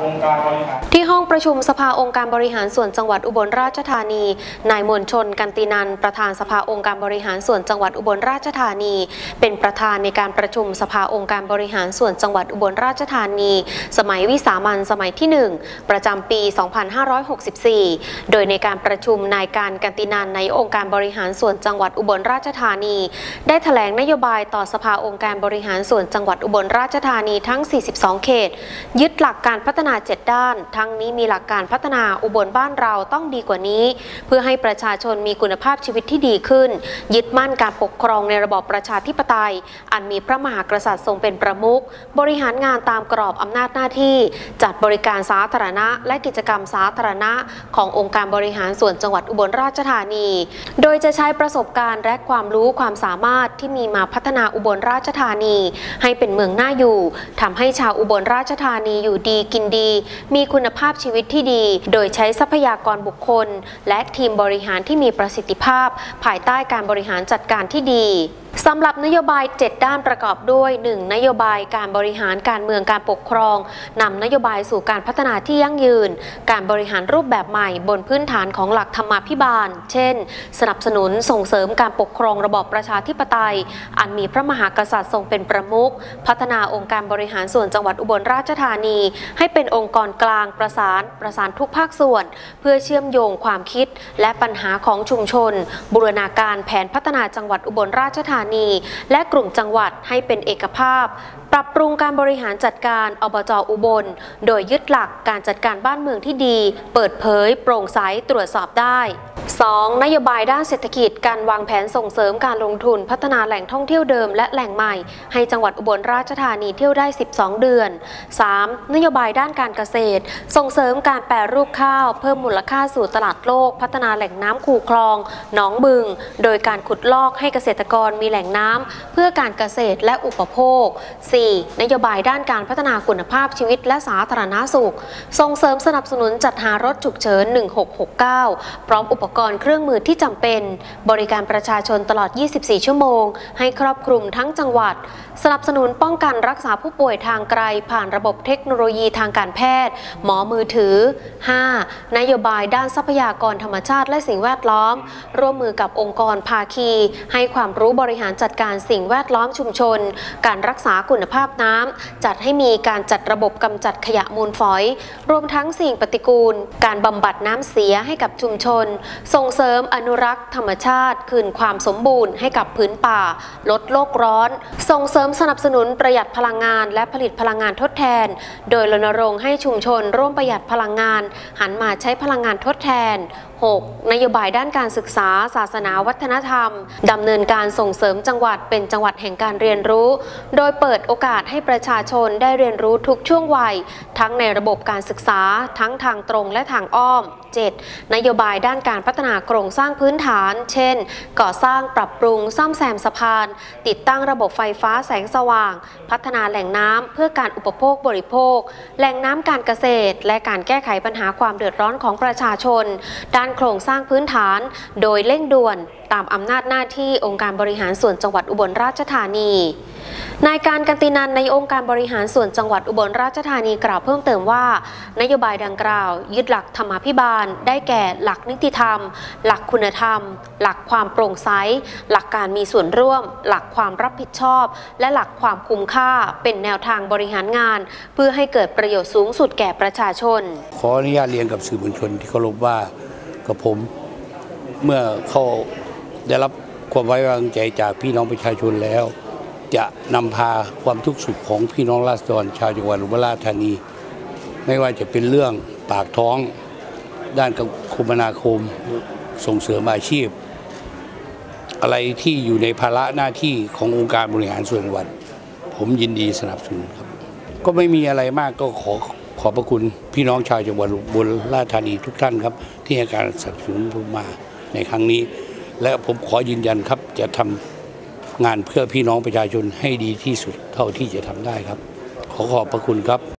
องค์การบริหารที่ห้องประชุมสภาองค์การบริหารส่วนจังหวัดอุบลราชธานีนายมนชนกันตินันประธานสภาองค์การบริหารส่วนจังหวัดอุบลราชธานีเป็นประธานในการประชุมสภาองค์การบริหารส่วนจังหวัดอุบลราชธานีสมัยวิสามัญสมัยที่1ประจำปี 2564โดยในการประชุมนายการกันตินันในองค์การบริหารส่วนจังหวัดอุบลราชธานีได้แถลงนโยบายต่อสภาองค์การบริหารส่วนจังหวัดอุบลราชธานีทั้ง42เขตยึดหลักการพัฒนา7ด้านทั้งนี้มีหลักการพัฒนาอุบลบ้านเราต้องดีกว่านี้เพื่อให้ประชาชนมีคุณภาพชีวิตที่ดีขึ้นยึดมั่นการปกครองในระบอบประชาธิปไตยอันมีพระมหากษัตริย์ทรงเป็นประมุขบริหารงานตามกรอบอำนาจหน้าที่จัดบริการสาธารณะและกิจกรรมสาธารณะขององค์การบริหารส่วนจังหวัดอุบลราชธานีโดยจะใช้ประสบการณ์และความรู้ความสามารถที่มีมาพัฒนาอุบลราชธานีให้เป็นเมืองน่าอยู่ทำให้ชาวอุบลราชธานีอยู่ดีกินดีมีคุณภาพชีวิตที่ดีโดยใช้ทรัพยากรบุคคลและทีมบริหารที่มีประสิทธิภาพภายใต้การบริหารจัดการที่ดีสำหรับนโยบาย7ด้านประกอบด้วย 1. นโยบายการบริหารการเมืองการปกครองนำนโยบายสู่การพัฒนาที่ยั่งยืนการบริหารรูปแบบใหม่บนพื้นฐานของหลักธรรมาภิบาลเช่นสนับสนุนส่งเสริมการปกครองระบอบประชาธิปไตยอันมีพระมหากษัตริย์ทรงเป็นประมุขพัฒนาองค์การบริหารส่วนจังหวัดอุบลราชธานีให้เป็นองค์กรกลางประสานทุกภาคส่วนเพื่อเชื่อมโยงความคิดและปัญหาของชุมชนบูรณาการแผนพัฒนาจังหวัดอุบลราชธานีและกลุ่มจังหวัดให้เป็นเอกภาพปรับปรุงการบริหารจัดการอบจ.อุบลโดยยึดหลักการจัดการบ้านเมืองที่ดีเปิดเผยโปร่งใสตรวจสอบได้ 2. นโยบายด้านเศรษฐกิจการวางแผนส่งเสริมการลงทุนพัฒนาแหล่งท่องเที่ยวเดิมและแหล่งใหม่ให้จังหวัดอุบลราชธานีเที่ยวได้12เดือน 3. นโยบายด้านการเกษตรส่งเสริมการแปรรูปข้าวเพิ่มมูลค่าสู่ตลาดโลกพัฒนาแหล่งน้ำคูคลองหนองบึงโดยการขุดลอกให้เกษตรกรมีแหล่งน้ำเพื่อการเกษตรและอุปโภค 4. นโยบายด้านการพัฒนาคุณภาพชีวิตและสาธารณสุขส่งเสริมสนับสนุนจัดหารถฉุกเฉิน1669พร้อมอุปกรณ์เครื่องมือที่จำเป็นบริการประชาชนตลอด24ชั่วโมงให้ครอบคลุมทั้งจังหวัดสนับสนุนป้องกันรักษาผู้ป่วยทางไกลผ่านระบบเทคโนโลยีทางการแพทย์หมอมือถือ 5. นโยบายด้านทรัพยากรธรรมชาติและสิ่งแวดล้อมร่วมมือกับองค์กรภาคีให้ความรู้บริหารจัดการสิ่งแวดล้อมชุมชนการรักษาคุณภาพน้ำจัดให้มีการจัดระบบกำจัดขยะมูลฝอยรวมทั้งสิ่งปฏิกูลการบำบัดน้ำเสียให้กับชุมชนส่งเสริมอนุรักษ์ธรรมชาติคืนความสมบูรณ์ให้กับพื้นป่าลดโลกร้อนส่งเสริมสนับสนุนประหยัดพลังงานและผลิตพลังงานทดแทนโดยรณรงค์ให้ชุมชนร่วมประหยัดพลังงานหันมาใช้พลังงานทดแทน 6. นโยบายด้านการศึกษาศาสนาวัฒนธรรมดำเนินการส่งเสริมจังหวัดเป็นจังหวัดแห่งการเรียนรู้โดยเปิดโอกาสให้ประชาชนได้เรียนรู้ทุกช่วงวัยทั้งในระบบการศึกษาทั้งทางตรงและทางอ้อม 7. นโยบายด้านการพัฒนาโครงสร้างพื้นฐานเช่นก่อสร้างปรับปรุงซ่อมแซมสะพานติดตั้งระบบไฟฟ้าแสงสว่างพัฒนาแหล่งน้ำเพื่อการอุปโภคบริโภคแหล่งน้ำการเกษตรและการแก้ไขปัญหาความเดือดร้อนของประชาชนด้านโครงสร้างพื้นฐานโดยเร่งด่วนตามอำนาจหน้าที่องค์การบริหารส่วนจังหวัดอุบลราชธานีนายการกันตินันในองค์การบริหารส่วนจังหวัดอุบลราชธานีกล่าวเพิ่มเติมว่านโยบายดังกล่าวยึดหลักธรรมาภิบาลได้แก่หลักนิติธรรมหลักคุณธรรมหลักความโปร่งใสหลักการมีส่วนร่วมหลักความรับผิดชอบและหลักความคุ้มค่าเป็นแนวทางบริหารงานเพื่อให้เกิดประโยชน์สูงสุดแก่ประชาชนขออนุญาตเรียนกับสื่อมวลชนที่เคารพว่ากับผมเมื่อเขาได้รับความไว้วางใจจากพี่น้องประชาชนแล้วจะนำพาความทุกข์สุขของพี่น้องราษฎรชาวจังหวัดอุบลราชธานีไม่ว่าจะเป็นเรื่องปากท้องด้านคมนาคมส่งเสริมอาชีพอะไรที่อยู่ในภาระหน้าที่ขององค์การบริหารส่วนจังหวัดผมยินดีสนับสนุนครับก็ไม่มีอะไรมากก็ขอบพระคุณพี่น้องชาวจังหวัดอุบลราชธานีทุกท่านครับที่ให้การสนับสนุนผมมาในครั้งนี้และผมขอยืนยันครับจะทำงานเพื่อพี่น้องประชาชนให้ดีที่สุดเท่าที่จะทำได้ครับขอขอบพระคุณครับ